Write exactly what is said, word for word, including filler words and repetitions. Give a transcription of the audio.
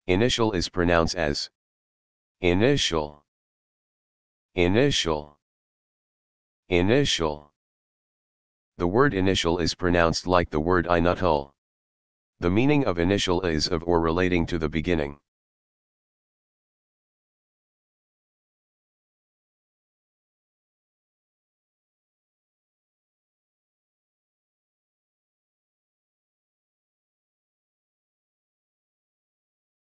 Initial is pronounced as initial, initial, initial. The word initial is pronounced like the word eye-nuh-tuhl. The meaning of initial is of or relating to the beginning.